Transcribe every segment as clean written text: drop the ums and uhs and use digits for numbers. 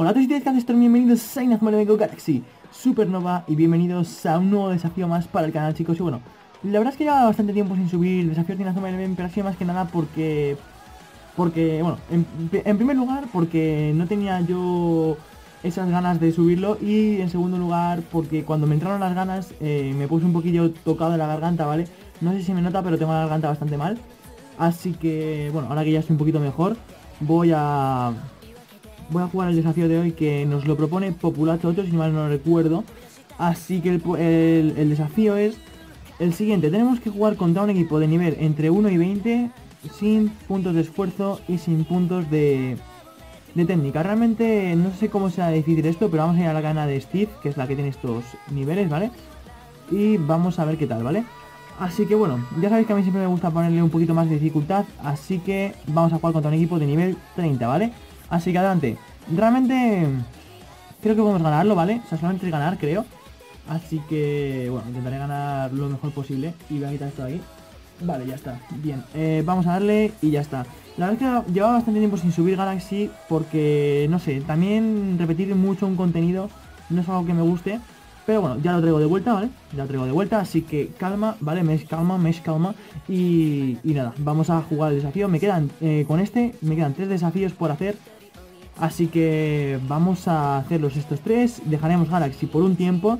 Hola a todos y todas, ¿qué haces? Bienvenidos a Inazuma Galaxy Supernova y bienvenidos a un nuevo desafío más para el canal, chicos. Y bueno, la verdad es que llevaba bastante tiempo sin subir desafíos de Inazuma Eleven, pero ha sido más que nada porque bueno, en primer lugar porque no tenía yo esas ganas de subirlo, y en segundo lugar porque cuando me entraron las ganas me puse un poquillo tocado de la garganta, ¿vale? No sé si me nota, pero tengo la garganta bastante mal. Así que bueno, ahora que ya estoy un poquito mejor, voy a jugar el desafío de hoy, que nos lo propone Populacho 8, si mal no recuerdo. Así que el desafío es el siguiente: tenemos que jugar contra un equipo de nivel entre 1 y 20 sin puntos de esfuerzo y sin puntos de técnica. Realmente no sé cómo sea difícil esto, pero vamos a ir a la gana de Steve, que es la que tiene estos niveles, ¿vale? Y vamos a ver qué tal, ¿vale? Así que bueno, ya sabéis que a mí siempre me gusta ponerle un poquito más de dificultad, así que vamos a jugar contra un equipo de nivel 30, ¿vale? Así que adelante. Realmente creo que podemos ganarlo, ¿vale? O sea, solamente ganar, creo. Así que bueno, intentaré ganar lo mejor posible. Y voy a quitar esto de ahí. Vale, ya está, bien, vamos a darle y ya está. La verdad es que llevaba bastante tiempo sin subir Galaxy porque, no sé, también repetir mucho un contenido no es algo que me guste. Pero bueno, ya lo traigo de vuelta, ¿vale? Ya lo traigo de vuelta, así que calma, ¿vale? Mes calma. Y nada, vamos a jugar el desafío. Me quedan, me quedan 3 desafíos por hacer. Así que vamos a hacerlos estos 3. Dejaremos Galaxy por un tiempo.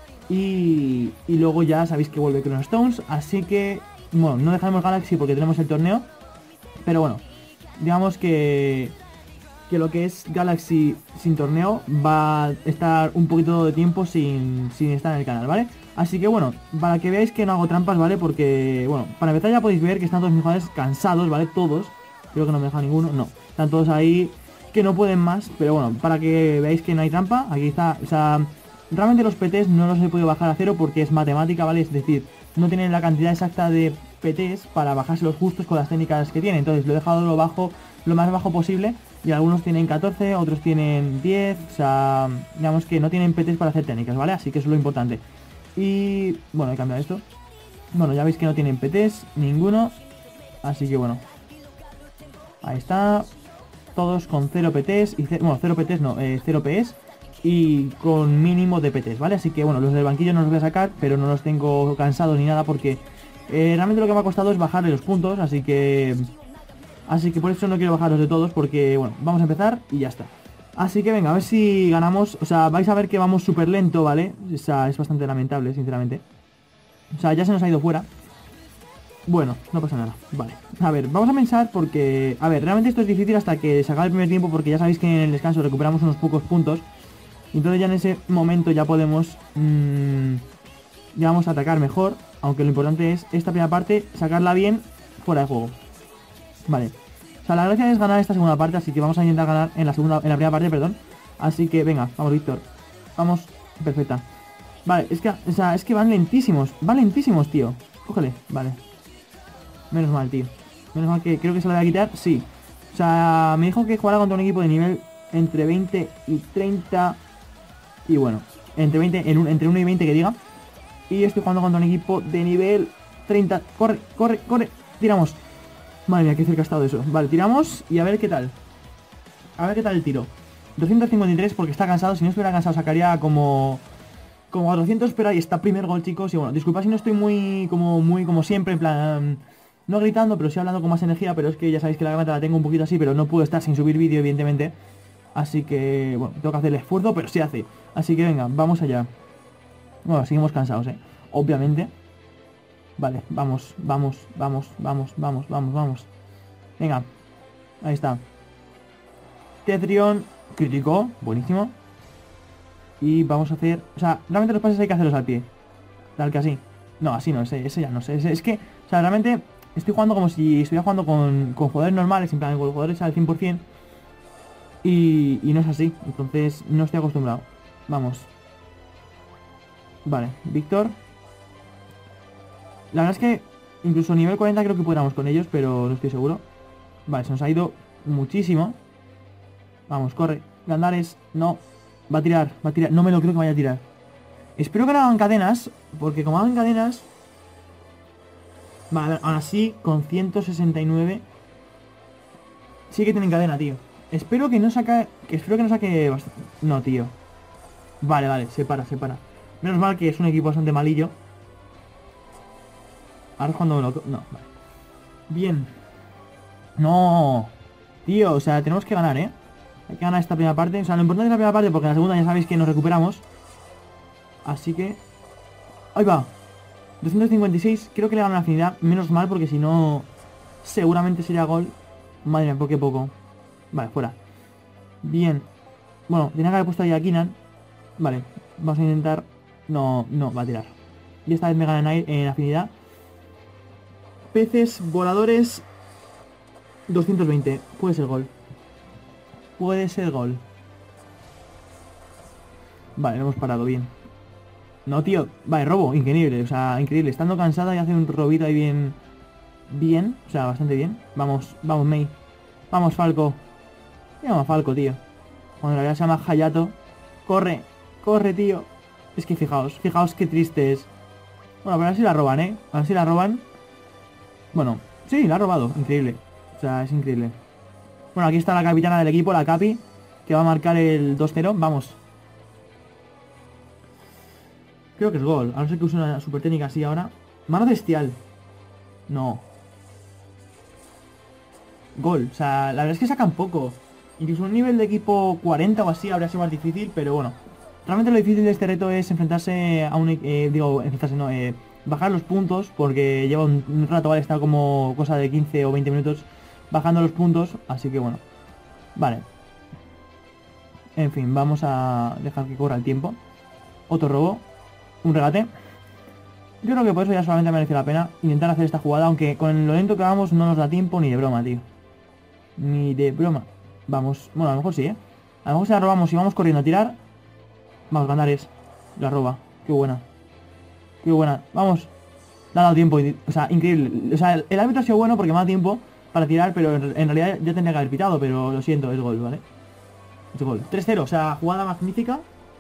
Y luego ya sabéis que vuelve Chrono Stones. Así que, bueno, no dejaremos Galaxy porque tenemos el torneo. Pero bueno, digamos que lo que es Galaxy sin torneo va a estar un poquito de tiempo sin estar en el canal, ¿vale? Así que bueno, para que veáis que no hago trampas, ¿vale? Porque, bueno, para empezar ya podéis ver que están todos mis jugadores cansados, ¿vale? Todos. Creo que no me deja ninguno, no. Están todos ahí que no pueden más, pero bueno, para que veáis que no hay trampa, aquí está, o sea, realmente los PTs no los he podido bajar a cero porque es matemática, ¿vale? Es decir, no tienen la cantidad exacta de PTs para bajarse los justos con las técnicas que tienen. Entonces lo he dejado lo más bajo posible, y algunos tienen 14, otros tienen 10, o sea, digamos que no tienen PTs para hacer técnicas, ¿vale? Así que eso es lo importante. Y bueno, he cambiado esto. Bueno, ya veis que no tienen PTs, ninguno. Así que bueno, ahí está. Todos con 0 PTs, bueno, 0 PTs no, 0 PS. Y con mínimo de PTs, ¿vale? Así que bueno, los del banquillo no los voy a sacar, pero no los tengo cansados ni nada porque realmente lo que me ha costado es bajarle los puntos, así que por eso no quiero bajarlos de todos, porque bueno, vamos a empezar y ya está. Así que venga, a ver si ganamos. O sea, vais a ver que vamos súper lento, ¿vale? O sea, es bastante lamentable, sinceramente. O sea, ya se nos ha ido fuera. Bueno, no pasa nada, vale. A ver, vamos a pensar porque... A ver, realmente esto es difícil hasta que se acabe el primer tiempo, porque ya sabéis que en el descanso recuperamos unos pocos puntos. Entonces ya en ese momento ya podemos... ya vamos a atacar mejor. Aunque lo importante es esta primera parte, sacarla bien fuera de juego. Vale. O sea, la gracia es ganar esta segunda parte, así que vamos a intentar ganar en la primera parte, perdón. Así que venga, vamos, Víctor. Vamos, perfecta. Vale, es que, o sea, es que van lentísimos, tío. Cógele, vale. Menos mal, tío. Menos mal que creo que se la voy a quitar, sí. O sea, me dijo que jugara contra un equipo de nivel entre 20 y 30. Y bueno, entre 20, entre 1 y 20 que diga. Y estoy jugando contra un equipo de nivel 30. Corre, corre, corre. Tiramos. Madre mía, qué cerca ha estado eso. Vale, tiramos y a ver qué tal. A ver qué tal el tiro. 253 porque está cansado. Si no estuviera cansado sacaría como 400, pero ahí está, primer gol, chicos. Y bueno, disculpa si no estoy muy como siempre, en plan... No gritando, pero sí hablando con más energía. Pero es que ya sabéis que la garganta la tengo un poquito así, pero no puedo estar sin subir vídeo, evidentemente. Así que, bueno, tengo que hacer el esfuerzo, pero sí hace. Así que venga, vamos allá. Bueno, seguimos cansados, obviamente. Vale, vamos. Venga, ahí está. Tetrion, crítico, buenísimo. Y vamos a hacer... O sea, realmente los pases hay que hacerlos al pie. Tal que así. No, así no, ese ya no sé. Es que, o sea, realmente estoy jugando como si estuviera jugando con jugadores normales, en plan, con jugadores al 100%. Y no es así, entonces no estoy acostumbrado. Vamos. Vale, Víctor. La verdad es que incluso nivel 40 creo que pudiéramos con ellos, pero no estoy seguro. Vale, se nos ha ido muchísimo. Vamos, corre. Gandares, no. Va a tirar. No me lo creo que vaya a tirar. Espero que no hagan cadenas, porque como hagan cadenas... Vale, a ver, ahora sí, con 169... Sí que tienen cadena, tío. Espero que no saque... espero que no saque... No, tío. Vale, vale, se para, se para. Menos mal que es un equipo bastante malillo. Ahora es cuando me lo... No, vale. Bien. No. Tío, o sea, tenemos que ganar, ¿eh? Hay que ganar esta primera parte. O sea, lo importante es la primera parte porque en la segunda ya sabéis que nos recuperamos. Así que... ¡Ahí va! 256, creo que le gano la afinidad. Menos mal porque si no... seguramente sería gol. Madre mía, por qué poco. Vale, fuera. Bien. Bueno, tenía que haber puesto ahí a Kinan. Vale, vamos a intentar... No, no, va a tirar. Y esta vez me gana en afinidad. Peces voladores 220. Puede ser gol. Puede ser gol. Vale, lo hemos parado bien. No, tío. Vale, robo. Increíble. O sea, increíble. Estando cansada y hace un robito ahí bien... Bien. O sea, bastante bien. Vamos, vamos, Mei. Vamos, Falco. Vamos, Falco, tío. Cuando la verdad se llama Hayato. Corre. Corre, tío. Es que fijaos. Fijaos qué triste es. Bueno, pero a ver si la roban, ¿eh? A ver si la roban. Bueno, sí, la ha robado. Increíble. O sea, es increíble. Bueno, aquí está la capitana del equipo, la Capi, que va a marcar el 2-0. Vamos. Creo que es gol. A no ser que use una super técnica así ahora. Mano bestial. No. Gol. O sea, la verdad es que sacan poco. Incluso un nivel de equipo 40 o así habría sido más difícil, pero bueno. Realmente lo difícil de este reto es enfrentarse a un... enfrentarse no, bajar los puntos, porque lleva un rato, ¿vale? Está como cosa de 15 o 20 minutos bajando los puntos, así que bueno. Vale. En fin, vamos a dejar que corra el tiempo. Otro robo. Un regate. Yo creo que por eso ya solamente merece la pena intentar hacer esta jugada, aunque con lo lento que vamos no nos da tiempo ni de broma, tío. Ni de broma. Vamos, bueno, a lo mejor sí, ¿eh? A lo mejor si la robamos y vamos corriendo a tirar. Vamos, ganar es. La roba. Qué buena. Qué buena. Vamos. Le ha dado tiempo. O sea, increíble. O sea, el árbitro ha sido bueno porque me da tiempo para tirar, pero en realidad ya tendría que haber pitado, pero lo siento, es gol, ¿vale? Es gol. 3-0, o sea, jugada magnífica.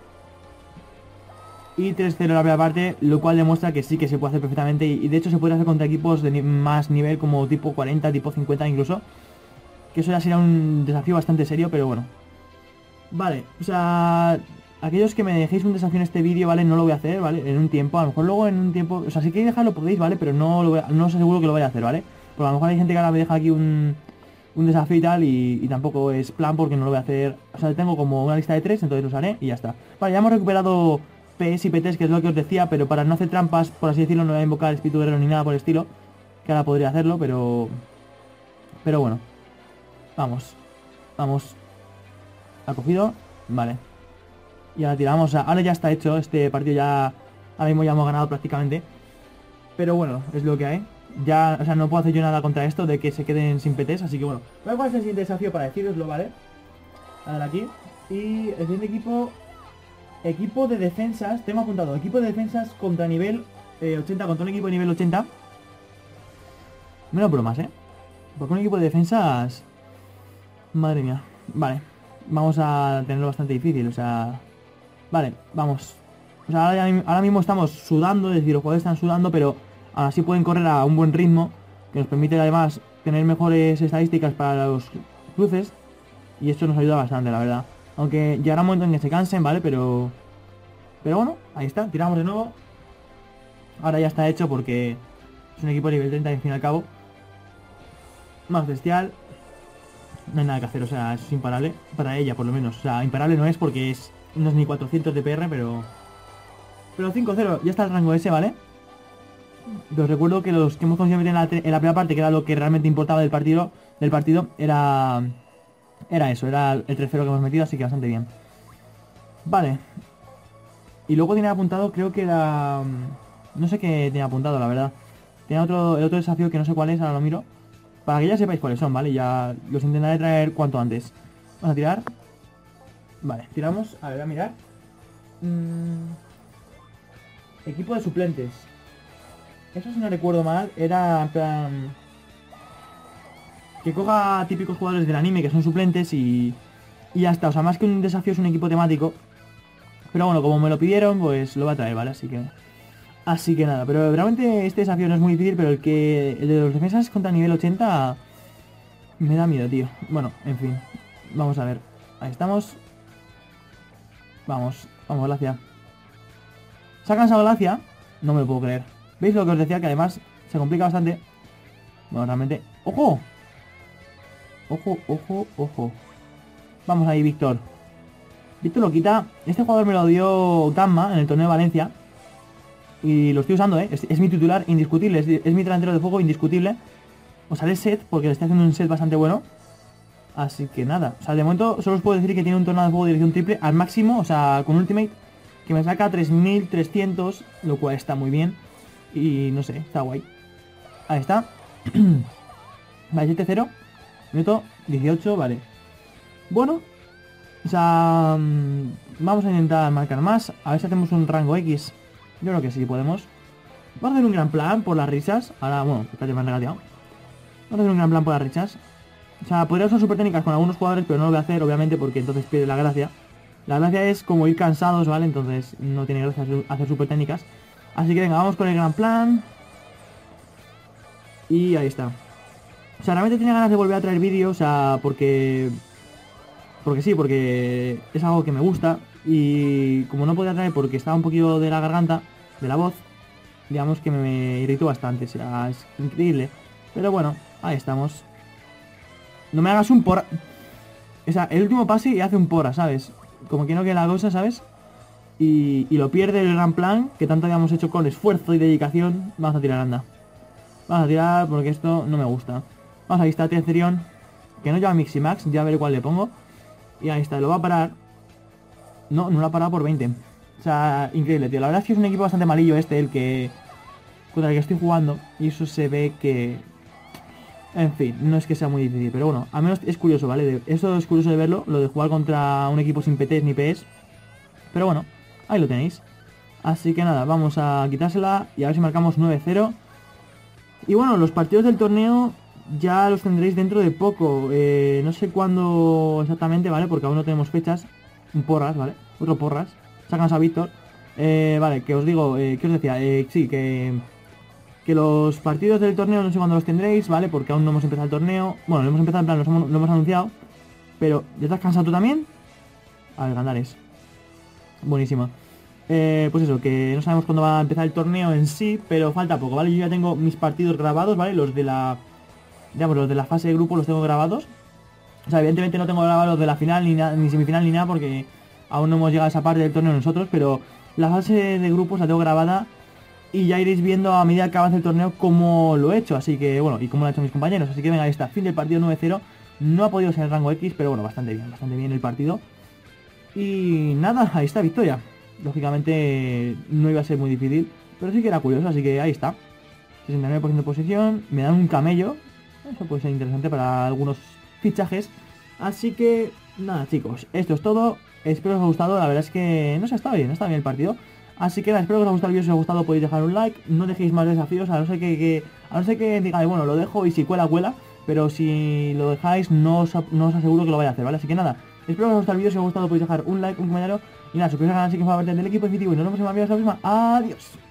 Y 3-0 la primera parte, lo cual demuestra que sí que se puede hacer perfectamente. Y de hecho se puede hacer contra equipos de más nivel, como tipo 40, tipo 50 incluso. Que eso ya sería un desafío bastante serio, pero bueno. Vale, o sea... Aquellos que me dejéis un desafío en este vídeo, ¿vale? No lo voy a hacer, ¿vale? En un tiempo, a lo mejor luego en un tiempo... O sea, si queréis dejarlo podéis, ¿vale? Pero no, no os aseguro que lo vaya a hacer, ¿vale? Porque a lo mejor hay gente que ahora me deja aquí un desafío y tal y tampoco es plan porque no lo voy a hacer... O sea, tengo como una lista de 3, entonces los haré y ya está. Vale, ya hemos recuperado PS y PTs, que es lo que os decía, pero para no hacer trampas, por así decirlo, no voy a invocar espíritu guerrero ni nada por el estilo. Que ahora podría hacerlo, pero... Pero bueno. Vamos. Vamos. ¿Ha cogido? Vale. Y ahora tiramos, o sea, ahora ya está hecho, este partido ya... Ahora mismo ya hemos ganado prácticamente. Pero bueno, es lo que hay. Ya, o sea, no puedo hacer yo nada contra esto de que se queden sin PTs, así que bueno. Voy a jugar el siguiente desafío para deciroslo, ¿vale? A ver aquí. Y el siguiente equipo... Equipo de defensas, tengo apuntado, equipo de defensas contra nivel 80, contra un equipo de nivel 80. Menos bromas, ¿eh? Porque un equipo de defensas... Madre mía. Vale. Vamos a tenerlo bastante difícil, o sea... Vale, vamos. O sea, ahora mismo estamos sudando, es decir, los jugadores están sudando, pero aún así pueden correr a un buen ritmo, que nos permite además tener mejores estadísticas para los cruces. Y esto nos ayuda bastante, la verdad. Aunque llegará un momento en que se cansen, ¿vale? Pero bueno, ahí está, tiramos de nuevo. Ahora ya está hecho porque es un equipo de nivel 30 y al fin y al cabo. Más bestial. No hay nada que hacer, o sea, es imparable. Para ella, por lo menos. O sea, imparable no es porque no es ni 400 de PR, pero 5-0, ya está el rango ese, ¿vale? Os recuerdo que los que hemos conseguido meter en la primera parte, que era lo que realmente importaba del partido, era eso, era el 3-0 que hemos metido, así que bastante bien. Vale. Y luego tenía apuntado, creo que era... No sé qué tenía apuntado, la verdad. Tenía el otro desafío que no sé cuál es, ahora lo miro. Para que ya sepáis cuáles son, ¿vale? Ya los intentaré traer cuanto antes. Vamos a tirar. Vale, tiramos. A ver, voy a mirar. Equipo de suplentes. Eso, si no recuerdo mal, era en plan... Que coja típicos jugadores del anime que son suplentes y ya está. O sea, más que un desafío es un equipo temático. Pero bueno, como me lo pidieron, pues lo va a traer, ¿vale? Así que nada, pero realmente este desafío no es muy difícil, pero el de los defensas contra nivel 80 me da miedo, tío. Bueno, en fin. Vamos a ver. Ahí estamos. Vamos, vamos, Glacia. Se ha cansado Glacia. No me lo puedo creer. ¿Veis lo que os decía? Que además se complica bastante. Bueno, realmente... ¡Ojo! Ojo, ojo, ojo. Vamos ahí, Víctor. Víctor lo quita. Este jugador me lo dio Gamma en el torneo de Valencia. Y lo estoy usando, ¿eh? Es mi titular indiscutible. Es mi delantero de fuego indiscutible. Os haré set porque le estoy haciendo un set bastante bueno. Así que nada. O sea, de momento solo os puedo decir que tiene un tornado de fuego de dirección triple al máximo. O sea, con Ultimate. Que me saca 3300. Lo cual está muy bien. Y no sé, está guay. Ahí está. Vale, 7-0. Minuto 18, vale. Bueno. O sea, vamos a intentar marcar más. A ver si hacemos un rango X. Yo creo que sí podemos. Vamos a hacer un gran plan por las risas. Ahora, bueno, espérate, me han regateado. Vamos a hacer un gran plan por las risas. O sea, podría usar super técnicas con algunos jugadores, pero no lo voy a hacer, obviamente, porque entonces pierde la gracia. La gracia es como ir cansados, ¿vale? Entonces no tiene gracia hacer super técnicas. Así que venga, vamos con el gran plan. Y ahí está. O sea, realmente tenía ganas de volver a traer vídeos, o sea, porque sí, porque es algo que me gusta. Y como no podía traer porque estaba un poquito de la garganta, de la voz, digamos que me irritó bastante, o sea, es increíble. Pero bueno, ahí estamos. No me hagas un porra. O sea, el último pase y hace un porra, ¿sabes? Como que no queda la cosa, ¿sabes? Y lo pierde el gran plan que tanto habíamos hecho con esfuerzo y dedicación. Vamos a tirar, anda. Vamos a tirar porque esto no me gusta. Vamos, ahí está Tetherion, que no lleva Miximax, ya veré cuál le pongo. Y ahí está, lo va a parar. No, no lo ha parado por 20. O sea, increíble, tío. La verdad es que es un equipo bastante malillo este, el que... contra el que estoy jugando. Y eso se ve que... En fin, no es que sea muy difícil, pero bueno, al menos es curioso, ¿vale? Eso es curioso de verlo, lo de jugar contra un equipo sin PTs ni PS. Pero bueno, ahí lo tenéis. Así que nada, vamos a quitársela y a ver si marcamos 9-0. Y bueno, los partidos del torneo ya los tendréis dentro de poco. No sé cuándo exactamente, ¿vale? Porque aún no tenemos fechas. Un porras, ¿vale? Otro porras. Sacamos a Víctor. Vale, que os digo, ¿qué os decía? Sí, que los partidos del torneo no sé cuándo los tendréis, ¿vale? Porque aún no hemos empezado el torneo. Bueno, lo hemos empezado, en plan, lo hemos anunciado. Pero, ¿ya estás cansado tú también? A ver, Gandares. Buenísima. Pues eso, que no sabemos cuándo va a empezar el torneo en sí, pero falta poco, ¿vale? Yo ya tengo mis partidos grabados, ¿vale? Los de la... digamos, los de la fase de grupo los tengo grabados. O sea, evidentemente no tengo grabados los de la final, ni semifinal, ni nada, porque aún no hemos llegado a esa parte del torneo nosotros, pero la fase de grupos la tengo grabada. Y ya iréis viendo a medida que avance el torneo cómo lo he hecho, así que bueno, y cómo lo han hecho mis compañeros. Así que venga, ahí está, fin del partido 9-0. No ha podido ser el rango X, pero bueno, bastante bien el partido. Y nada, ahí está, victoria. Lógicamente no iba a ser muy difícil, pero sí que era curioso, así que ahí está. 69% de posición, me dan un camello. Eso puede ser interesante para algunos fichajes. Así que nada, chicos, esto es todo. Espero que os haya gustado, la verdad es que no sé, está bien el partido. Así que nada, espero que os haya gustado el vídeo. Si os ha gustado podéis dejar un like. No dejéis más desafíos, a no ser que digáis, bueno, lo dejo y si cuela, cuela. Pero si lo dejáis, no os aseguro que lo vaya a hacer, ¿vale? Así que nada, espero que os haya gustado el vídeo. Si os ha gustado podéis dejar un like, un comentario. Y nada, suscribiros al canal si que os va a ver del equipo definitivo. Y nos vemos en más vídeos la próxima. Adiós.